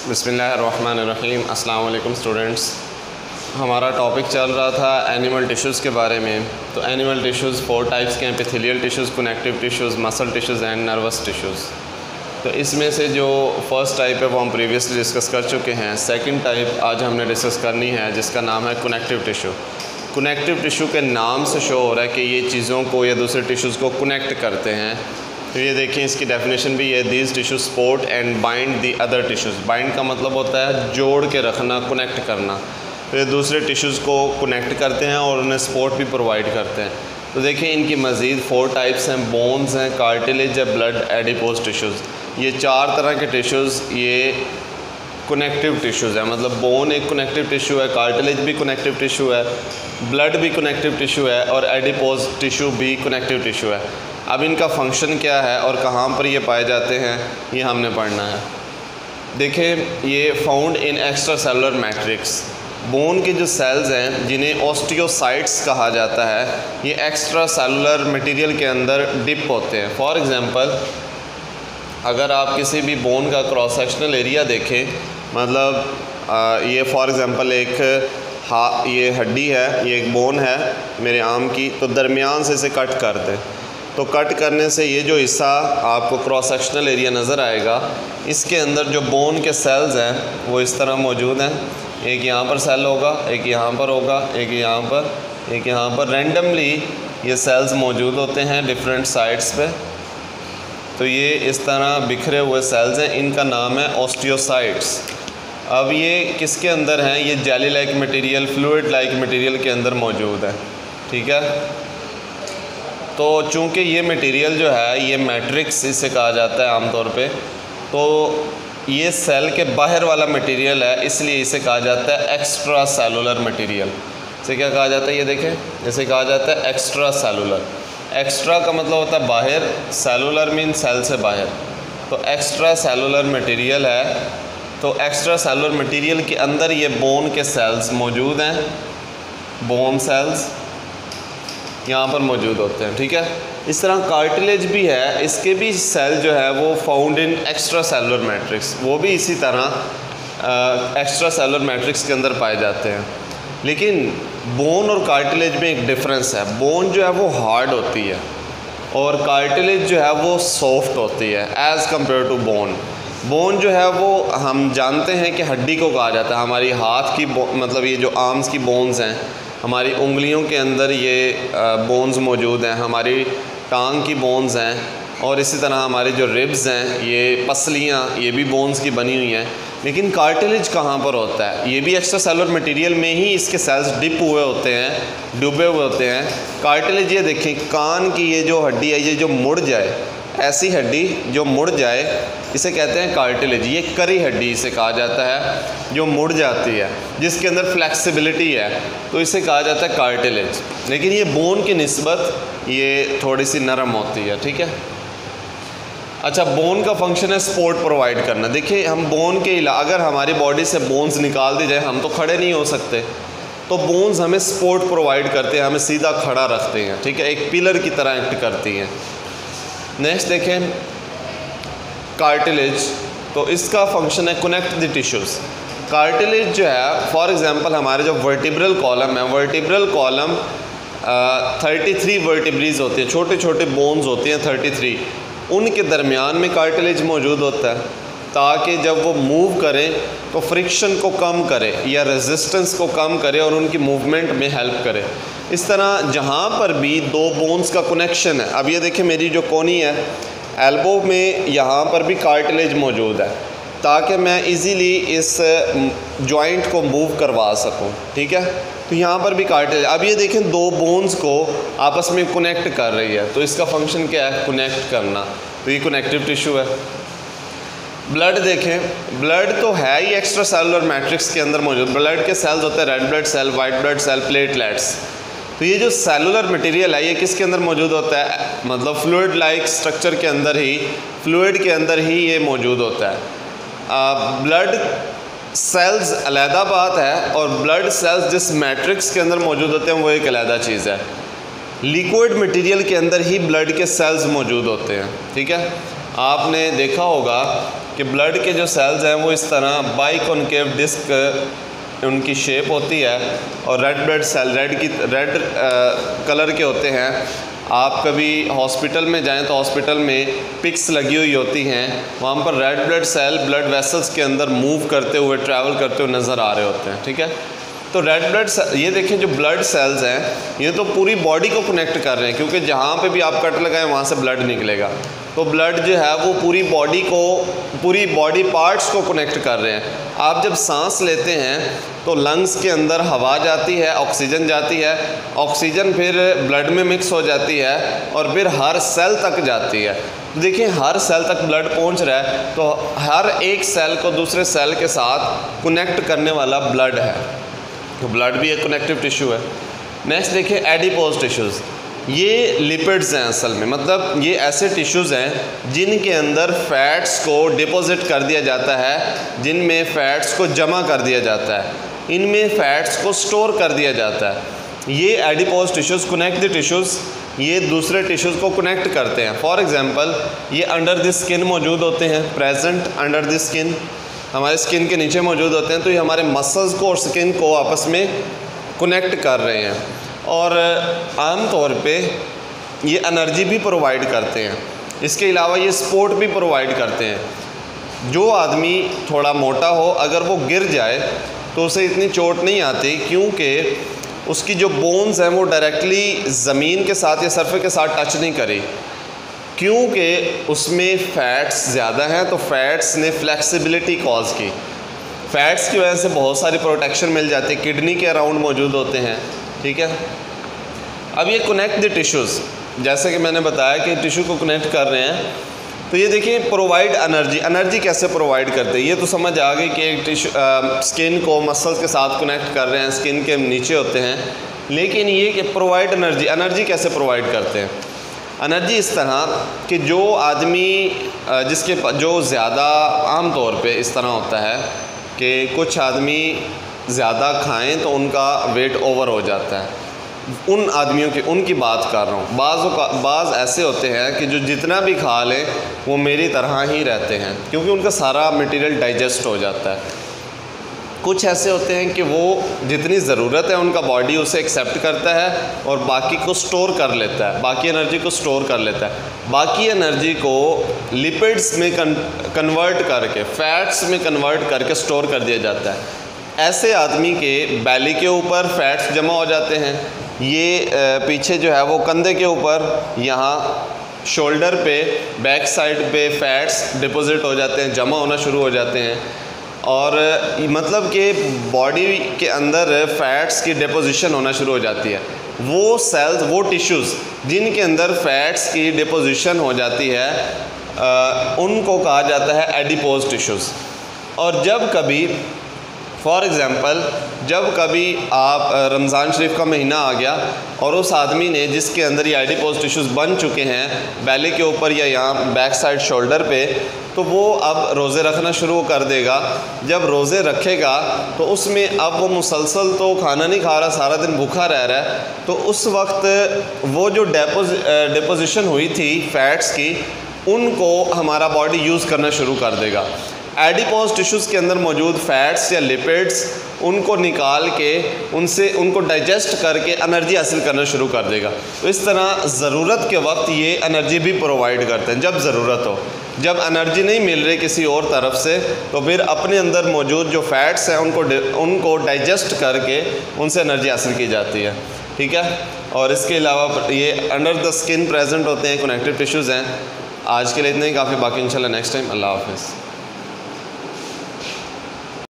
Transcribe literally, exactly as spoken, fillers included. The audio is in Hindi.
बिस्मिल्लाहिर्रहमानिर्रहीम। अस्सलाम वालेकुम स्टूडेंट्स। हमारा टॉपिक चल रहा था एनिमल टिश्यूज़ के बारे में। तो एनिमल टिश्यूज़ फोर टाइप्स के हैं: epithelial tissues, connective tissues, muscle tissues and nervous tissues. तो इसमें से जो फर्स्ट टाइप है वो हम प्रीवियसली डिस्कस कर चुके हैं। सेकंड टाइप आज हमने डिस्कस करनी है जिसका नाम है कनेक्टिव टिश्यू। कनेक्टिव टिश्यू के नाम से शो हो रहा है कि ये चीज़ों को या दूसरे टिश्यूज़ को कनेक्ट करते हैं। तो ये देखें, इसकी डेफिनेशन भी है, these tissue support and bind the other tissues. Bind का मतलब होता है जोड़ के रखना, कनेक्ट करना। तो ये दूसरे टिश्यूज़ को कनेक्ट करते हैं और उन्हें सपोर्ट भी प्रोवाइड करते हैं। तो देखिए इनकी मज़ीद फोर टाइप्स हैं: बोन्स हैं, कार्टिलेज है, ब्लड, एडिपोज टिश्यूज़। ये चार तरह के टिश्यूज़ ये कनेक्टिव टिश्यूज़ है। मतलब बोन एक कनेक्टिव टिश्यू है, कार्टिलेज भी कनेक्टिव टिश्यू है, ब्लड भी कनेक्टिव टिश्यू है और एडिपोज टिश्यू भी कनेक्टिव टिश्यू है। अब इनका फंक्शन क्या है और कहाँ पर ये पाए जाते हैं ये हमने पढ़ना है। देखें, ये found in extracellular matrix. Bone के जो सेल्स हैं जिन्हें ऑस्टियोसाइट्स कहा जाता है, ये एक्स्ट्रा सेलुलर मटेरियल के अंदर डिप होते हैं। फॉर एग्ज़ाम्पल, अगर आप किसी भी बोन का क्रॉस सेक्शनल एरिया देखें, मतलब आ, ये फॉर एग्ज़ाम्पल एक हा ये हड्डी है, ये एक बोन है मेरे आर्म की, तो दरमियान से इसे कट कर दें तो कट करने से ये जो हिस्सा आपको क्रॉस सेक्शनल एरिया नज़र आएगा, इसके अंदर जो बोन के सेल्स हैं वो इस तरह मौजूद हैं। एक यहाँ पर सेल होगा, एक यहाँ पर होगा, एक यहाँ पर, एक यहाँ पर। रैंडमली ये सेल्स मौजूद होते हैं डिफरेंट साइड्स पे। तो ये इस तरह बिखरे हुए सेल्स हैं, इनका नाम है ऑस्टियोसाइट्स। अब ये किसके अंदर हैं? ये jelly like material, fluid like material के अंदर मौजूद है। ठीक है, तो चूँकि ये मटेरियल जो है ये मैट्रिक्स इसे कहा जाता है आमतौर पे, तो ये सेल के बाहर वाला मटेरियल है, इसलिए इसे कहा जाता है एक्स्ट्रा सेलुलर मटेरियल। इसे क्या कहा जाता है? ये देखें, इसे कहा जाता है एक्स्ट्रा सेलुलर। एक्स्ट्रा का मतलब होता है बाहर, सेलुलर मीन सेल से बाहर। तो एक्स्ट्रा सेलुलर मटेरियल है। तो एक्स्ट्रा सेलुलर मटेरियल के अंदर ये बोन के सेल्स मौजूद हैं, बोन सेल्स यहाँ पर मौजूद होते हैं। ठीक है, इस तरह कार्टिलेज भी है, इसके भी सेल जो है वो found in extracellular matrix, वो भी इसी तरह एक्स्ट्रा सेलुलर मैट्रिक्स के अंदर पाए जाते हैं। लेकिन बोन और कार्टिलेज में एक डिफरेंस है। बोन जो है वो हार्ड होती है और कार्टिलेज जो है वो सॉफ्ट होती है as compare to bone. Bone जो है वो हम जानते हैं कि हड्डी को कहा जाता है। हमारी हाथ की मतलब ये जो आर्म्स की बोन्स हैं, हमारी उंगलियों के अंदर ये बोन्स मौजूद हैं, हमारी टांग की बोन्स हैं और इसी तरह हमारे जो रिब्स हैं, ये पसलियाँ, ये भी बोन्स की बनी हुई हैं। लेकिन कार्टिलेज कहाँ पर होता है? ये भी एक्स्ट्रा सेलुलर मटेरियल में ही इसके सेल्स डिप हुए होते हैं, डूबे हुए होते हैं। कार्टिलेज, ये देखें, कान की ये जो हड्डी है, ये जो मुड़ जाए, ऐसी हड्डी जो मुड़ जाए, इसे कहते हैं कार्टिलेज। ये करी हड्डी इसे कहा जाता है जो मुड़ जाती है, जिसके अंदर फ्लेक्सिबिलिटी है, तो इसे कहा जाता है कार्टिलेज। लेकिन ये बोन की निस्बत ये थोड़ी सी नरम होती है। ठीक है, अच्छा, बोन का फंक्शन है सपोर्ट प्रोवाइड करना। देखिए, हम बोन के अलावा अगर हमारी बॉडी से बोन्स निकाल दी जाए, हम तो खड़े नहीं हो सकते, तो बोन्स हमें सपोर्ट प्रोवाइड करते हैं, हमें सीधा खड़ा रखते हैं। ठीक है, एक पिलर की तरह एक्ट करती हैं। नेक्स्ट देखें कार्टिलेज, तो इसका फंक्शन है कनेक्ट द टिश्यूज़। कार्टिलेज जो है, फॉर एग्जांपल हमारे जो वर्टिब्रल कॉलम है, vertebral column thirty three vertebrae होती हैं, छोटे छोटे बोन्स होते हैं थर्टी थ्री, उनके दरमियान में कार्टिलेज मौजूद होता है ताकि जब वो मूव करें तो फ्रिक्शन को कम करे या रेजिस्टेंस को कम करे और उनकी मूवमेंट में हेल्प करे। इस तरह जहाँ पर भी दो बोन्स का कनेक्शन है, अब ये देखें मेरी जो कोनी है एल्बो में, यहाँ पर भी कार्टिलेज मौजूद है ताकि मैं इजीली इस जॉइंट को मूव करवा सकूँ। ठीक है, तो यहाँ पर भी कार्टिलेज। अब ये देखें, दो बोन्स को आपस में कनेक्ट कर रही है, तो इसका फंक्शन क्या है? कनेक्ट करना। तो ये कनेक्टिव टिश्यू है। ब्लड देखें, ब्लड तो है ही एक्स्ट्रा सेलुलर मैट्रिक्स के अंदर मौजूद। ब्लड के सेल्स होते हैं red blood cell, white blood cell, platelets. तो ये जो सेलुलर मटेरियल है ये किसके अंदर मौजूद होता है? मतलब फ्लूइड लाइक स्ट्रक्चर के अंदर ही, फ्लूइड के अंदर ही ये मौजूद होता है। ब्लड सेल्स अलहदा बात है और ब्लड सेल्स जिस मैट्रिक्स के अंदर मौजूद होते हैं वो एक अलहदा चीज़ है। लिक्विड मटेरियल के अंदर ही ब्लड के सेल्स मौजूद होते हैं। ठीक है, आपने देखा होगा कि ब्लड के जो सेल्स हैं वो इस तरह बाइकॉन्केव डिस्क उनकी शेप होती है और रेड ब्लड सेल रेड की रेड कलर के होते हैं। आप कभी हॉस्पिटल में जाएं तो हॉस्पिटल में पिक्स लगी हुई होती हैं, वहाँ पर red blood cell blood vessels के अंदर मूव करते हुए ट्रैवल करते हुए नज़र आ रहे होते हैं, ठीक है। तो रेड ब्लड ये देखें जो ब्लड सेल्स हैं ये तो पूरी बॉडी को कनेक्ट कर रहे हैं, क्योंकि जहाँ पे भी आप कट लगाएं वहाँ से ब्लड निकलेगा। तो ब्लड जो है वो पूरी बॉडी को पूरी बॉडी पार्ट्स को कनेक्ट कर रहे हैं। आप जब सांस लेते हैं तो लंग्स के अंदर हवा जाती है, ऑक्सीजन जाती है, ऑक्सीजन फिर ब्लड में मिक्स हो जाती है और फिर हर सेल तक जाती है। तो देखिए हर सेल तक ब्लड पहुंच रहा है, तो हर एक सेल को दूसरे सेल के साथ कनेक्ट करने वाला ब्लड है, तो ब्लड भी एक कनेक्टिव टिश्यू है। नेक्स्ट देखिए एडिपोज टिश्यूज़, ये लिपिड्स हैं असल में, मतलब ये ऐसे टिश्यूज़ हैं जिनके अंदर फ़ैट्स को डिपॉजिट कर दिया जाता है, जिनमें फ़ैट्स को जमा कर दिया जाता है, इनमें फ़ैट्स को स्टोर कर दिया जाता है। ये adipose tissues connect the tissues, ये दूसरे टिश्यूज़ को कनेक्ट करते हैं। फॉर एग्ज़ाम्पल ये अंडर द स्किन मौजूद होते हैं, प्रेजेंट अंडर द स्किन, हमारे स्किन के नीचे मौजूद होते हैं। तो ये हमारे मसल्स को और स्किन को आपस में कनेक्ट कर रहे हैं और आम तौर पे ये एनर्जी भी प्रोवाइड करते हैं। इसके अलावा ये सपोर्ट भी प्रोवाइड करते हैं। जो आदमी थोड़ा मोटा हो अगर वो गिर जाए तो उसे इतनी चोट नहीं आती, क्योंकि उसकी जो बोन्स हैं वो डायरेक्टली ज़मीन के साथ या सरफे के साथ टच नहीं करी, क्योंकि उसमें फ़ैट्स ज़्यादा हैं। तो फ़ैट्स ने फ्लेक्सिबिलिटी कॉज की, फ़ैट्स की वजह से बहुत सारी प्रोटेक्शन मिल जाती है, किडनी के अराउंड मौजूद होते हैं, ठीक है। अब ये कनेक्ट द टिश्यूज़, जैसे कि मैंने बताया कि टिश्यू को कनेक्ट कर रहे हैं, तो ये देखिए प्रोवाइड एनर्जी, एनर्जी कैसे प्रोवाइड करते हैं। ये तो समझ आ गई कि एक टिश्यू स्किन को मसल्स के साथ कनेक्ट कर रहे हैं, स्किन के नीचे होते हैं, लेकिन ये कि प्रोवाइड एनर्जी, एनर्जी कैसे प्रोवाइड करते हैं। एनर्जी इस तरह कि जो आदमी जिसके जो ज़्यादा आम तौर पे इस तरह होता है कि कुछ आदमी ज़्यादा खाएं तो उनका वेट ओवर हो जाता है, उन आदमियों की उनकी बात कर रहा हूँ। बाज़ का बाज़ ऐसे होते हैं कि जो जितना भी खा लें वो मेरी तरह ही रहते हैं, क्योंकि उनका सारा मटेरियल डाइजेस्ट हो जाता है। कुछ ऐसे होते हैं कि वो जितनी ज़रूरत है उनका बॉडी उसे एक्सेप्ट करता है और बाकी को स्टोर कर लेता है, बाकी एनर्जी को स्टोर कर लेता है। बाकी एनर्जी को लिपिड्स में कन्वर्ट करके, फैट्स में कन्वर्ट करके स्टोर कर दिया जाता है। ऐसे आदमी के बैली के ऊपर फैट्स जमा हो जाते हैं, ये पीछे जो है वो कंधे के ऊपर, यहाँ शोल्डर पे, बैक साइड पे फैट्स डिपॉजिट हो जाते हैं, जमा होना शुरू हो जाते हैं। और मतलब कि बॉडी के अंदर फ़ैट्स की डिपोजिशन होना शुरू हो जाती है। वो सेल्स, वो टिश्यूज़ जिनके अंदर फ़ैट्स की डिपोजिशन हो जाती है आ, उनको कहा जाता है एडिपोज टिश्यूज़। और जब कभी फॉर एग्ज़ाम्पल जब कभी आप रमज़ान शरीफ का महीना आ गया और उस आदमी ने जिसके अंदर ये एडिपोज टिश्यूज़ बन चुके हैं बैली के ऊपर या यहाँ बैक साइड शोल्डर पे, तो वो अब रोज़े रखना शुरू कर देगा। जब रोज़े रखेगा तो उसमें अब वो मुसलसल तो खाना नहीं खा रहा, सारा दिन भूखा रह रहा है, तो उस वक्त वो जो डेपोज डिपोजिशन हुई थी फ़ैट्स की, उनको हमारा बॉडी यूज़ करना शुरू कर देगा। एडिपोज टिश्यूज़ के अंदर मौजूद फ़ैट्स या लिपिड्स उनको निकाल के उनसे उनको डाइजेस्ट करके एनर्जी हासिल करना शुरू कर देगा। तो इस तरह ज़रूरत के वक्त ये एनर्जी भी प्रोवाइड करते हैं जब ज़रूरत हो। जब एनर्जी नहीं मिल रही किसी और तरफ से तो फिर अपने अंदर मौजूद जो फ़ैट्स हैं उनको उनको डाइजेस्ट करके उनसे एनर्जी हासिल की जाती है, ठीक है। और इसके अलावा ये अंडर द स्किन प्रेजेंट होते हैं, कनेक्टिव टिश्यूज़ हैं। आज के लिए इतना ही काफ़ी, बाकी इंशाल्लाह नेक्स्ट टाइम। अल्लाह हाफ़िज़।